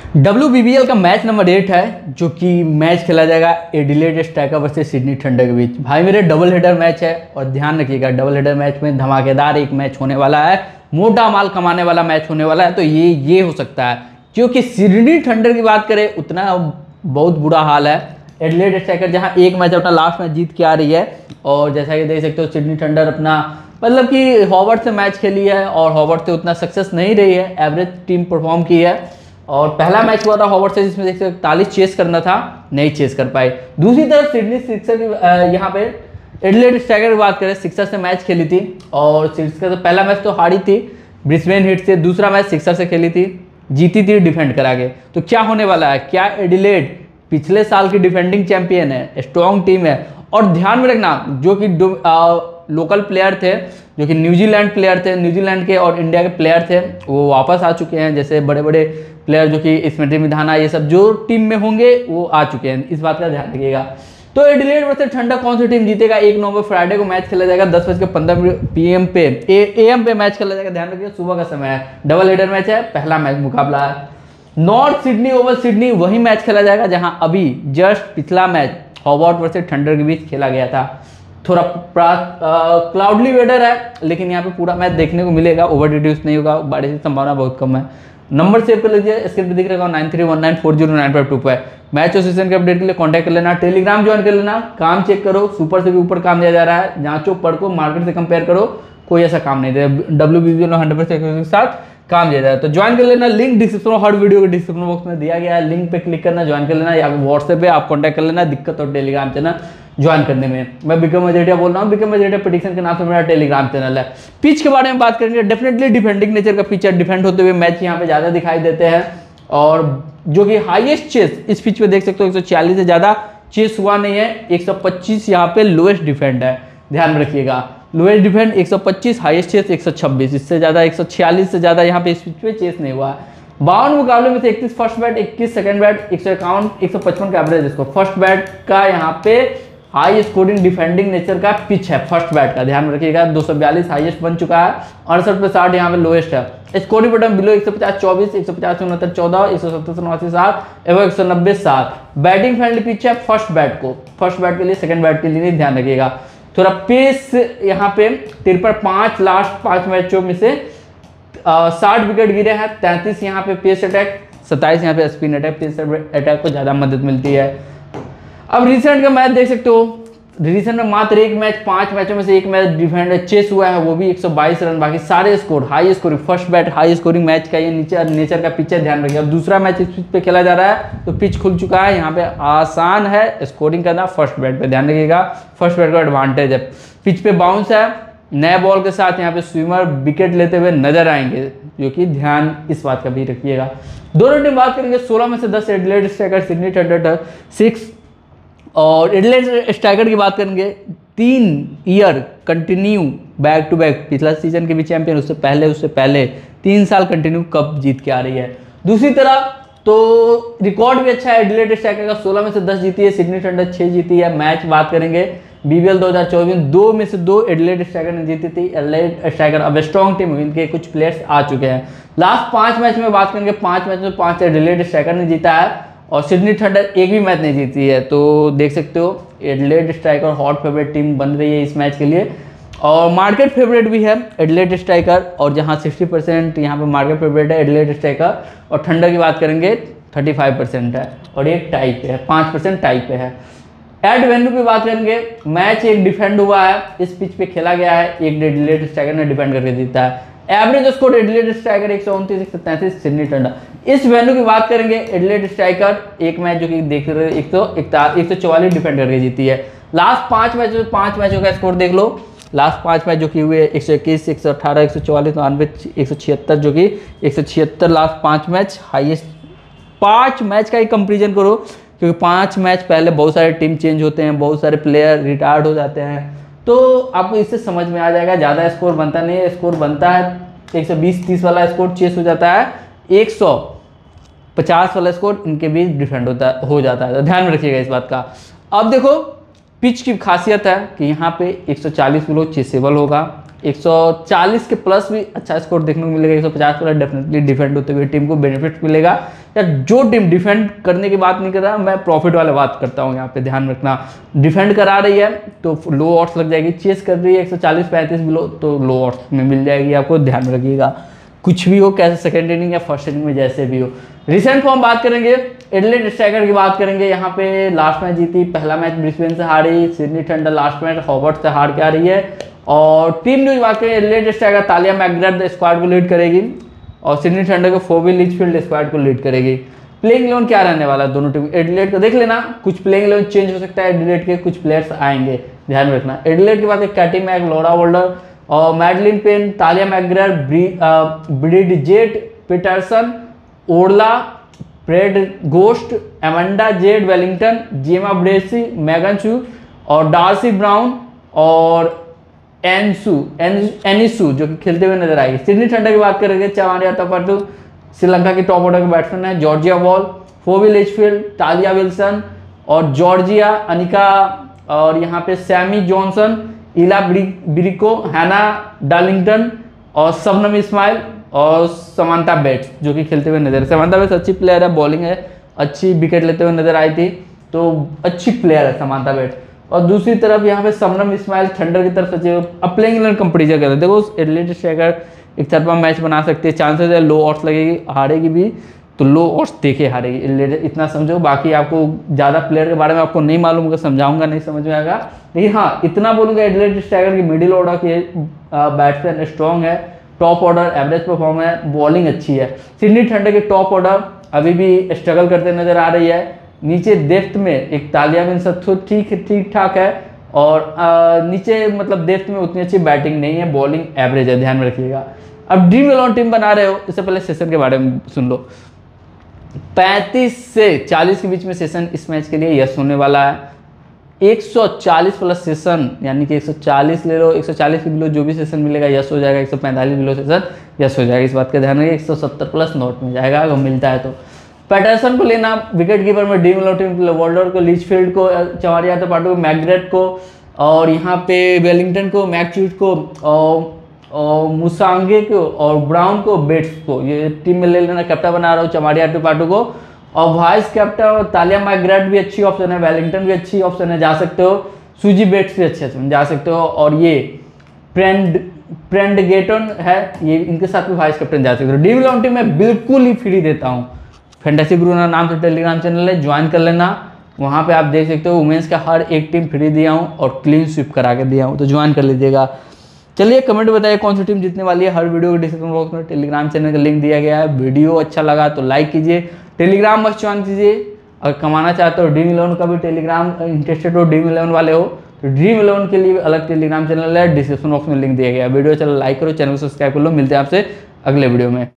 WBBL का match number 8 है, जो कि मैच खेला जाएगा Adelaide Striker versus Sydney Thunder के बीच। भाई मेरे डबल हेडर मैच है और ध्यान रखिएगा डबल हेडर मैच में धमाकेदार एक मैच होने वाला है, मोटा माल कमाने वाला मैच होने वाला है। तो ये हो सकता है, क्योंकि सिडनी थंडर की बात करें उतना बहुत बुरा हाल है। एडिलेड स्ट्राइकर जहां एक मैच अपना लास्ट मैच जीत के आ रही है, और जैसा कि देख सकते हो सिडनी थंडर अपना मतलब कि हॉवर्ड से मैच खेली है और हॉवर्ड से उतना सक्सेस नहीं रही है, एवरेज टीम परफॉर्म की है। और पहला मैच हुआ था हॉवर्ड से, जिसमें देखते 41 चेस करना था, नहीं चेस कर पाए। दूसरी तरफ सिडनी सिक्सर की यहाँ पे एडिलेड स्ट्राइकर की बात करें, सिक्सर से मैच खेली थी और सिक्सर तो पहला मैच तो हारी थी ब्रिस्बेन हिट से, दूसरा मैच सिक्सर से खेली थी, जीती थी डिफेंड करा के। तो क्या होने वाला है, क्या एडिलेड पिछले साल की डिफेंडिंग चैंपियन है, स्ट्रॉन्ग टीम है। और ध्यान में रखना जो कि लोकल प्लेयर थे, जो कि न्यूजीलैंड प्लेयर थे, न्यूजीलैंड के और इंडिया के प्लेयर थे, वो वापस आ चुके हैं। जैसे बड़े बड़े प्लेयर जो कि स्मृति मिधाना, ये सब जो टीम में होंगे वो आ चुके हैं, इस बात का ध्यान रखिएगा। तो एडिलेड वर्सेस थंडर कौन सी टीम जीतेगा, 1 नवंबर फ्राइडे को मैच खेला जाएगा 10:15 PM पे AM पे मैच खेला जाएगा। ध्यान रखिए सुबह का समय है, डबल हेडर मैच है, पहला मैच मुकाबला है। नॉर्थ सिडनी ओवल सिडनी वही मैच खेला जाएगा जहां अभी जस्ट पिछला मैच हॉवर्ड वर्सेस थंडर के बीच खेला गया था। थोड़ा क्लाउडली वेदर है, लेकिन यहाँ पे पूरा मैच देखने को मिलेगा, ओवर रिड्यूस नहीं होगा, बारिश की संभावना बहुत कम है। नंबर सेव कर लीजिए, स्क्रीन पे दिख रहा है 93194095 पे। मैच और सेशन के अपडेट के लिए कांटेक्ट कर लेना, टेलीग्राम ज्वाइन कर लेना, काम चेक करो, सुपर से भी ऊपर काम दिया जा रहा है, जांचो पढ़ो, मार्केट से कंपेयर करो, कोई ऐसा काम नहीं दिया। WBBL 100% के साथ काम दिया जाए तो ज्वाइन कर लेना। लिंक डिस्क्रिप्शन हर वीडियो के डिस्क्रिप्शन बॉक्स में दिया गया है, लिंक पे क्लिक करना, ज्वाइन कर लेना, या व्हाट्सएप पे आप कांटेक्ट कर लेना दिक्कत और टेलीग्राम चैनल ज्वाइन करने में। मैं विक्रम मजेटिया बोल रहा हूँ, विक्रम मजेटिया प्रेडिक्शन के नाम से मेरा टेलीग्राम चैनल है। पिच के बारे में बात करेंगे, डेफिनेटली डिफेंडिंग नेचर का पिच है, डिफेंड होते हुए मैच यहाँ पे ज्यादा दिखाई देते हैं। और जो कि हाईएस्ट चेस इस पिच पे देख सकते हो 140 से ज्यादा चेस हुआ नहीं है, 125 यहाँ पे लोएस्ट डिफेंड है, ध्यान में रखिएगा। लोएस्ट डिफेंड 125, हाईएस्ट चेस 126, इससे ज्यादा 146 से ज्यादा यहाँ पे इस पिच पे चेस नहीं हुआ है। 52 मुकाबले में से 31 फर्स्ट बैट, 21 सेकंड बैट, 151, 155 का एवरेज स्कोर। फर्स्ट बैट का यहाँ पे हाई स्कोरिंग डिफेंडिंग नेचर का पिच है फर्स्ट बैट का, ध्यान रखिएगा। 242 हाईएस्ट बन चुका है, 68 पे 60 यहाँ पे लोएस्ट है। स्कोरिंग बटन बिलो 150 24, 150 69 14, 170 89 7 एवं 190 7। बैटिंग फ्रेंडली पिच है फर्स्ट बैट को, फर्स्ट बैट के लिए, सेकंड बैट के लिए ध्यान रखिएगा। थोड़ा पेस यहाँ पे 53 5 लास्ट 5 मैचों में से 60 विकेट गिरे हैं, 33 यहाँ पे पेस अटैक, 27 यहाँ पे स्पिन अटैक, पेस अटैक को ज्यादा मदद मिलती है। अब रिसेंट का मैच देख सकते हो, रिसेंट में मात्र एक मैच, 5 मैचों में से एक मैच डिफेंड चेस हुआ है, वो भी 122 रन, बाकी सारे score high scoring, first bat high scoring match का ये नेचर का पिच है, ध्यान रखिए। अब दूसरा मैच इस पिच पे खेला जा रहा है तो पिच खुल चुका है, यहाँ पे आसान है स्कोरिंग करना फर्स्ट बैट पे, ध्यान रखिएगा, फर्स्ट बैट का एडवांटेज है। पिच पे बाउंस है, नए बॉल के साथ यहाँ पे स्विमर विकेट लेते हुए नजर आएंगे, जो कि ध्यान इस बात का भी रखिएगा। दोनों टीम बात करेंगे 16 में से 10 एडिलेड स्ट्राइकर, सिडनी थंडर 6। और एडिलेड स्ट्राइकर की बात करेंगे 3 year continue back to back, पिछला सीजन के भी चैंपियन, उससे पहले 3 साल कंटिन्यू कप जीत के आ रही है। दूसरी तरफ तो रिकॉर्ड भी अच्छा है एडिलेड स्ट्राइकर का, 16 में से 10 जीती है, सिडनी थंडर 6 जीती है। मैच बात करेंगे BBL 2024 में 2 में से 2 एडिलेड स्ट्राइकर ने जीती थी। एडिलेड स्ट्राइकर अब स्ट्रॉन्ग टीम, इनके कुछ प्लेयर्स आ चुके हैं। लास्ट 5 मैच में बात करेंगे, 5 मैच में 5 एडिलेड स्ट्राइकर ने जीता है और सिडनी थंडर एक भी मैच नहीं जीती है। तो देख सकते हो Adelaide striker hot favourite team बन रही है इस मैच के लिए, और मार्केट फेवरेट भी है एडिलेड स्ट्राइकर, और जहां 60% यहाँ पे मार्केट फेवरेट है एडिलेड स्ट्राइकर, और थंडर की बात करेंगे 35% है, और एक टाई पे है, 5% टाई पे है। एड वेन्यू की बात करेंगे, मैच एक डिफेंड हुआ है, इस पिच पे खेला गया है, एक एडिलेड स्ट्राइकर ने डिफेंड करके जीता है। Average score Adelaide striker 129, 133, Sydney Thunder. इस वेन्यू की बात करेंगे एडिलेड स्ट्राइकर एक मैच जो कि देख रहे हो 144 डिफेंड करके जीती है। लास्ट 5 मैचों का स्कोर देख लो, लास्ट 5 मैच जो कि हुए 121, 118, 144, 92, 176, जो कि 176 लास्ट 5 मैच हाईएस्ट। 5 मैच का ही कंपेरिजन करो, क्योंकि 5 मैच पहले बहुत सारे टीम चेंज होते हैं, बहुत सारे प्लेयर रिटायर्ड हो जाते हैं, तो आपको इससे समझ में आ जाएगा। ज़्यादा स्कोर बनता नहीं है, स्कोर बनता है 120-30 वाला स्कोर चेस हो जाता है, 150 वाला स्कोर इनके बीच डिफेंड हो जाता है, तो ध्यान में रखिएगा इस बात का। अब देखो पिच की खासियत है कि यहाँ पे 140 किलो चेसेबल होगा, 140 के प्लस भी अच्छा स्कोर देखने को मिलेगा। 150 वाला डेफिनेटली डिफेंड होते हुए टीम को बेनिफिट मिलेगा। या जो टीम डिफेंड करने की बात नहीं कर रहा, मैं प्रॉफिट वाले बात करता हूँ, यहाँ पे ध्यान रखना। डिफेंड करा रही है तो लो ऑड्स लग जाएगी, चेस कर रही है 140-35 बिलो तो लो ऑड्स में मिल जाएगी आपको, ध्यान रखिएगा। कुछ भी हो, कैसे सेकेंड इनिंग या फर्स्ट इनिंग में जैसे भी हो। रिसेंट फॉर्म बात करेंगे, एडिलेड स्ट्राइकर की बात करेंगे। यहाँ पे लास्ट मैच जीती, पहला मैच ब्रिस्बेन से हारी, Sydney Thunder last match Hobart से हार के आ रही है। और टीम न्यूज बात करें, Adelaide striker Tahlia McGrath squad को लीड करेगी और सिडनी थंडर को फोबी लिचफील्ड स्क्वाड को लीड करेगी। प्लेइंग 11 क्या रहने वाला है दोनों टीम, एडिलेड को देख लेना, कुछ प्लेइंग 11 चेंज हो सकता है, एडिलेड के कुछ प्लेयर्स आएंगे, ध्यान रखना। एडिलेड की बात है, कैटी मैक, लॉरा वोल्डर और Madeline Penna, Tahlia McGrath, Bridget Patterson, Orla, Prendergast, Amanda Jade Wellington, Jemma Barsby, मैगन चू और डार्सी ब्राउन और एनिसू जो कि खेलते हुए नजर आएगी। सिडनी थंडर की बात करेंगे, चवानिया टपाटू श्रीलंका की टॉप ऑर्डर के बैट्समैन है, Georgia Voll, Phoebe Litchfield, Tahlia Wilson और जॉर्जिया अनिका और यहाँ पे सैमी जॉनसन, इला ब्रिको, हैना डार्लिंगटन और शबनम इस्माइल और समांता बेट्स जो कि खेलते हुए नजर। समांता बेट्स अच्छी प्लेयर है, बॉलिंग है, अच्छी विकेट लेते हुए नजर आई थी, तो अच्छी प्लेयर है समांता बेट्स। और दूसरी तरफ यहाँ पे शबनम इस्माइल थंडर की तरफ से अब प्लेइंग 11 कंपटीशन करते हैं। देखो एडिलेड स्ट्राइकर एक तरफा मैच बना सकते हैं, चांसेस है लो ऑड्स लगेगी, हारेगी भी तो लो ऑड्स देखे हारेगी, इतना समझो। बाकी आपको ज़्यादा प्लेयर के बारे में आपको नहीं मालूम होगा, समझाऊंगा नहीं समझ में आएगा, लेकिन हाँ इतना बोलूँगा एडिलेड स्ट्राइकर की मिडिल ऑर्डर के बैट्समैन स्ट्रॉन्ग है, टॉप ऑर्डर एवरेज परफॉर्म है, बॉलिंग अच्छी है। सिडनी थंडर की टॉप ऑर्डर अभी भी स्ट्रगल करते नजर आ रही है। नीचे डेप्थ में एक तालिया बिन सत्थु ठीक ठाक है और नीचे मतलब डेप्थ में उतनी अच्छी बैटिंग नहीं है, बॉलिंग एवरेज है, ध्यान में रखिएगा। अब ड्रीम 11 टीम बना रहे हो, इससे पहले सेशन के बारे में सुन लो। 35 से 40 के बीच में सेशन इस मैच के लिए यस होने वाला है। 140 प्लस सेशन यानी कि 140 ले लो, 140 के बिलो जो भी सेशन मिलेगा यस हो जाएगा, 145 बिलो सेशन यस हो जाएगा, इस बात का ध्यान रखिए। 170 प्लस नॉट में जाएगा अगर मिलता है तो। पैटरसन को लेना विकेट कीपर में, ड्रीम 11 टीम वॉल्डर को, लिचफील्ड को, चवारिया टपाटू को, मैकग्रेथ को और यहाँ पे वेलिंगटन को, मैकच्यूट को और मुसांगे को और ब्राउन को, बेट्स को, ये टीम में ले लेना। कैप्टन बना रहा हूँ चमारिया टपाटू को और वाइस कैप्टन तालिया मैकग्रेथ भी अच्छी ऑप्शन है, वेलिंगटन भी अच्छी ऑप्शन है, जा सकते हो। सूजी बेट्स भी अच्छे ऑप्शन जा सकते हो और ये प्रेंडगेटन है, ये इनके साथ भी वाइस कैप्टन जा सकते हो। ड्रीम 11 टीम मैं बिल्कुल ही फ्री देता हूँ, फैंटेसी गुरु नाम से टेलीग्राम चैनल है, ज्वाइन कर लेना, वहाँ पे आप देख सकते हो वुमेन्स का हर एक टीम फ्री दिया हूँ और क्लीन स्वीप करा के दिया हूँ, तो ज्वाइन कर लीजिएगा। चलिए कमेंट बताइए कौन सी टीम जीतने वाली है। हर वीडियो के डिस्क्रिप्शन बॉक्स में टेलीग्राम चैनल का लिंक दिया गया है। वीडियो अच्छा लगा तो लाइक कीजिए, टेलीग्राम मस्ट ज्वाइन कीजिए। अगर कमाना चाहते हो ड्रीम 11 का भी टेलीग्राम इंटरेस्टेड हो, ड्रीम 11 वाले हो तो ड्रीम 11 के लिए अलग टेलीग्राम चैनल है, डिस्क्रिप्शन बॉक्स में लिंक दिया गया है। वीडियो चलो लाइक करो, चैनल को सब्सक्राइब कर लो। मिलते हैं आपसे अगले वीडियो में।